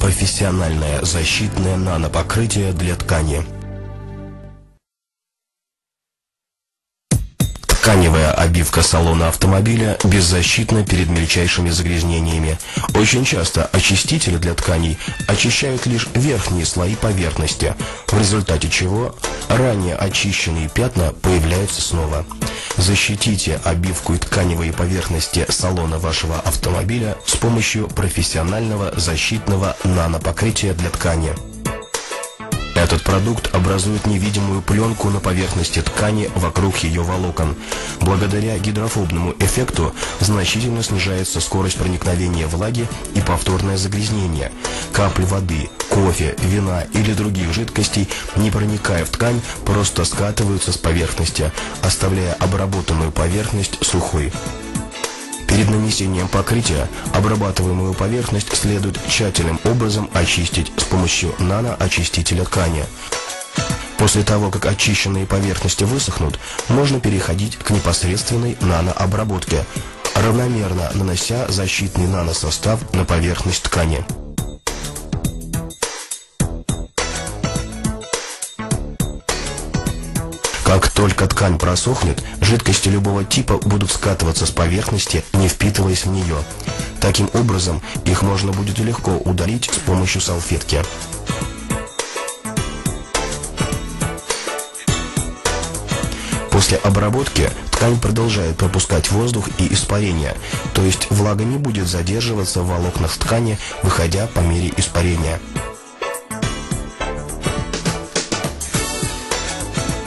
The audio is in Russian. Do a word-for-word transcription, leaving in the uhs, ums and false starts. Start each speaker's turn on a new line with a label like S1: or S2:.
S1: профессиональное защитное нанопокрытие для ткани. Тканевая обивка салона автомобиля беззащитна перед мельчайшими загрязнениями. Очень часто очистители для тканей очищают лишь верхние слои поверхности, в результате чего ранее очищенные пятна появляются снова. Защитите обивку и тканевые поверхности салона вашего автомобиля с помощью профессионального защитного нанопокрытия для ткани. Этот продукт образует невидимую пленку на поверхности ткани вокруг ее волокон. Благодаря гидрофобному эффекту значительно снижается скорость проникновения влаги и повторное загрязнение. Капли воды, кофе, вина или других жидкостей, не проникая в ткань, просто скатываются с поверхности, оставляя обработанную поверхность сухой. Перед нанесением покрытия обрабатываемую поверхность следует тщательным образом очистить с помощью наноочистителя ткани. После того, как очищенные поверхности высохнут, можно переходить к непосредственной нанообработке, равномерно нанося защитный наносостав на поверхность ткани. Как только ткань просохнет, жидкости любого типа будут скатываться с поверхности, не впитываясь в нее. Таким образом, их можно будет легко удалить с помощью салфетки. После обработки ткань продолжает пропускать воздух и испарение, то есть влага не будет задерживаться в волокнах ткани, выходя по мере испарения.